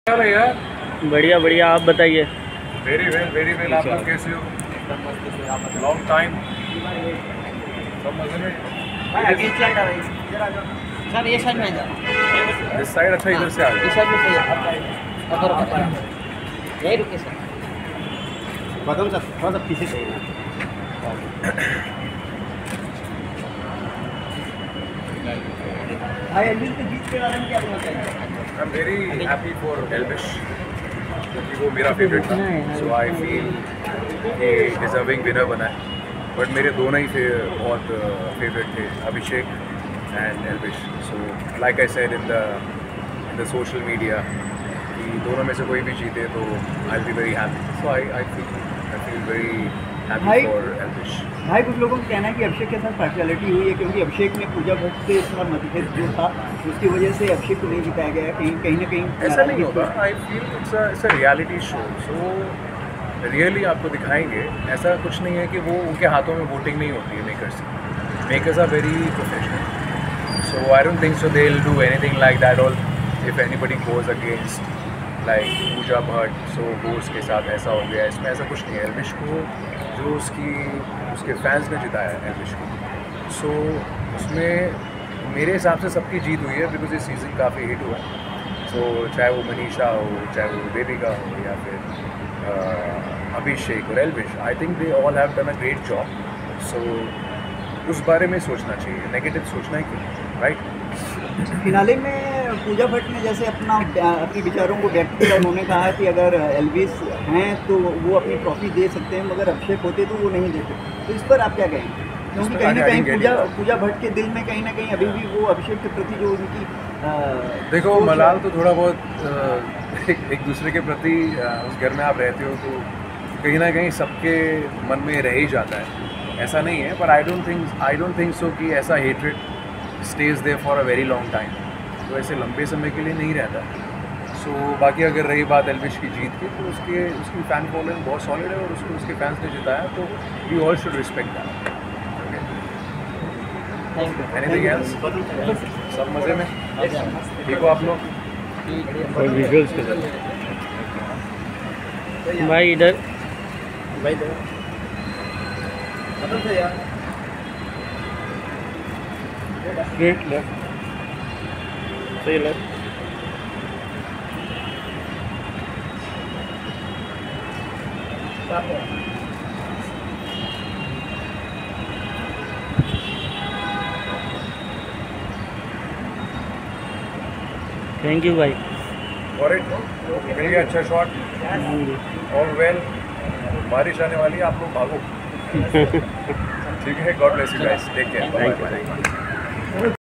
यार बढ़िया बढ़िया, आप बताइए। वेरी वेल आप लोग कैसे हो? Long time. सब मजे में? सर ये साइड में जा, इस साइड अच्छा, इधर से आ इस जाओ। साइड में सही है। यही रुके सर, गौतम सर थोड़ा सा पीछे चाहिए भाई एल्विस के जीत के बारे में क्या बोलना चाहिए? I am very happy for Elvish क्योंकि वो मेरा फेवरेट था, सो आई फील कि डिजर्विंग विनर बना है। बट मेरे दोनों ही बहुत फेवरेट थे, Abhishek and Elvish. So like I said in the social media कि दोनों में से कोई भी जीते तो I will be very happy. So I feel very happy for Elvish. भाई कुछ लोगों का कहना है कि अभिषेक के साथ पार्शियलिटी हुई है क्योंकि अभिषेक ने पूजा भट्ट से थोड़ा मतभेद जो था उसकी वजह से अभिषेक को नहीं जिताया गया। कहीं ना कहीं ऐसा नहीं होगा। I feel it's a reality show, so really आपको दिखाएंगे। ऐसा कुछ नहीं है कि वो उनके हाथों में वोटिंग नहीं होती है makers are very professional, so I don't think so they will do anything like that all if anybody goes against like Pooja Bhatt. सो वो उसके साथ ऐसा हो गया, इसमें ऐसा कुछ नहीं है। एल्विश को जो उसके फैंस ने जिताया है एल्विश को, सो उसमें मेरे हिसाब से सबकी जीत हुई है बिकॉज ये सीज़न काफ़ी हिट हुआ है। सो चाहे वो मनीषा हो, चाहे वो बेबिका हो, या फिर अभिषेक और Elvish, I think they all have done a great job. So उस बारे में सोचना चाहिए, नेगेटिव सोचना है क्यों, राइट? फिनाले में पूजा भट्ट ने जैसे अपने विचारों को व्यक्त किया। उन्होंने कहा कि अगर एल्विस हैं तो वो अपनी ट्रॉफी दे सकते हैं, मगर अभिषेक होते तो वो नहीं देते। तो इस पर आप क्या कहेंगे? क्योंकि कहीं ना कहीं पूजा भट्ट के दिल में कहीं ना कहीं अभी भी वो अभिषेक के प्रति जो उनकी देखो मलाल तो थोड़ा बहुत एक दूसरे के प्रति उस घर में आप रहते हो तो कहीं ना कहीं सबके मन में रह ही जाता है, ऐसा नहीं है। पर आई डोंट थिंक सो कि ऐसा hatred stage there for a very long time, तो ऐसे लंबे समय के लिए नहीं रहता। सो बाकी अगर रही बात एल्विश की जीत की, तो उसकी फ़ैन फॉलोइंग बहुत सॉलिड है और उसको उसके फैंस ने जिताया, तो we all should respect that. Anything else? सब मज़े में? ठीक हो आप लोग? विजुअल्स के साथ भाई इधर स्ट्रेट लेफ्ट, सही लेफ्ट। थैंक यू भाई। और मिल गया अच्छा शॉट। All well. बारिश आने वाली है, आप लोग भागो। ठीक है, God bless you guys, take care, bye bye.